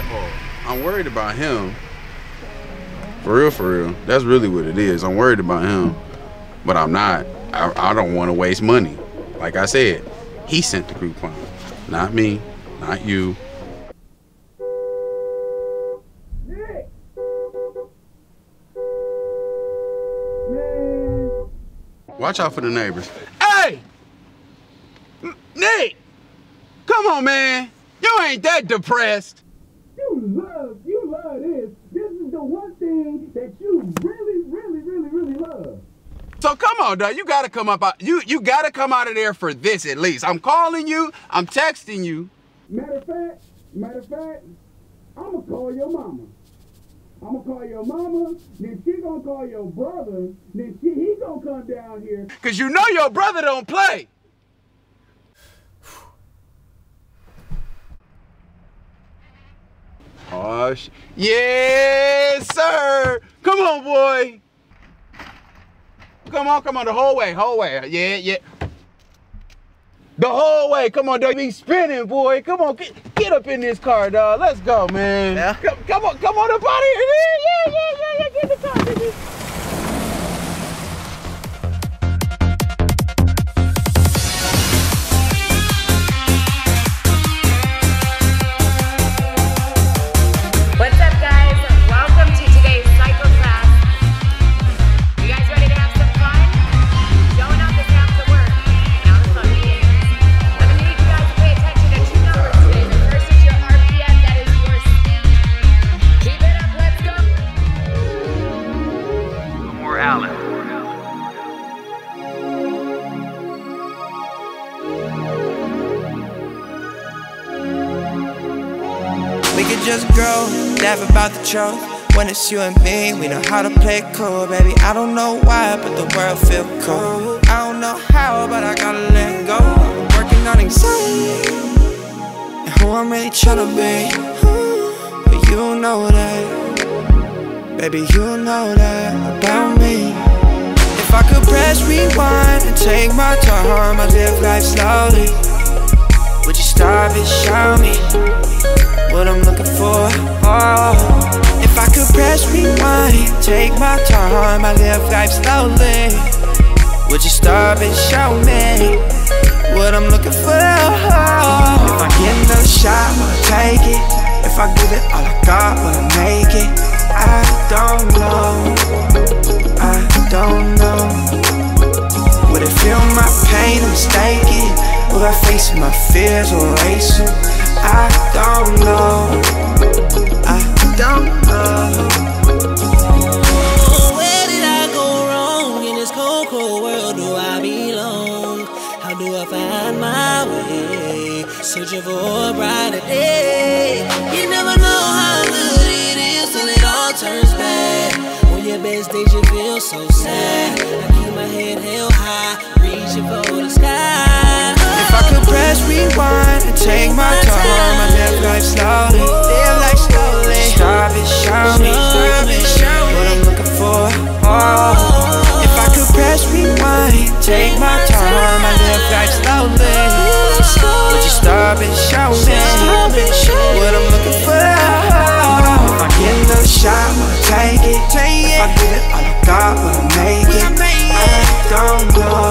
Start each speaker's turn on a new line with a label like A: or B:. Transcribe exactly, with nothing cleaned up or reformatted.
A: Oh, I'm worried about him. For real, for real. That's really what it is. I'm worried about him, but I'm not. I, I don't want to waste money. Like I said, he sent the coupon, not me, not you.
B: Nick! Man.
A: Watch out for the neighbors. Hey! M Nick! Come on, man. You ain't that depressed.
B: You love, you love this. This is the one thing that you really, really, really, really love.
A: So come on, dog. You gotta come up out. You you gotta come out of there for this at least. I'm calling you. I'm texting you.
B: Matter of fact, matter of fact, I'ma call your mama. I'ma call your mama. Then she gonna call your brother. Then she he gonna come down here.
A: Cause you know your brother don't play. Oh, sh yes, sir. Come on, boy. Come on, come on, the whole way, whole way. Yeah, yeah. The whole way. Come on, dog. Be spinning, boy. Come on, get, get up in this car, dog. Let's go, man.
C: Yeah.
A: Come, come on, come on up out of here. Yeah, yeah, yeah, yeah, yeah. Get in the car, baby.
D: What's up, guys? Welcome to today's cycle class. You guys ready to have some fun? Showing up is half the work. Now the fun begins. I'm gonna need you guys to pay attention to two numbers today. The first is your R P M, that is your speed. Keep it up, let's go.
E: Lamar Allen.
F: We could just grow, laugh about the truth. When it's you and me, we know how to play it cool, baby. I don't know why, but the world feel cool. I don't know how, but I gotta let go. I'm working on anxiety and who I'm really tryna be. But you know that, baby, you know that about me. If I could press rewind and take my time, I'd live life slowly. Would you stop and show me what I'm looking for? Oh, if I could press rewind, take my time, I live life slowly. Would you stop and show me what I'm looking for? Oh, if I get another shot, will I take it? If I give it all I got, will I make it? I don't know, I don't know. Would it feel my pain and mistake it? Will I face my fears or erase them? I don't know, I don't know.
G: Oh, where did I go wrong? In this cold, cold world do I belong? How do I find my way? Searching for a brighter day. You never know how good it is till it all turns bad. On your best days you feel so sad. I keep my head held high, reaching for the sky.
F: If I could press rewind and take my time, I live life slowly, live life slowly. Stop and show me what I'm looking for. Oh, if I could press rewind, take my time, I live life slowly. Would you stop and show me what I'm looking for? If I get another shot, will I take it? If I give it all I got, will I make it? I don't know.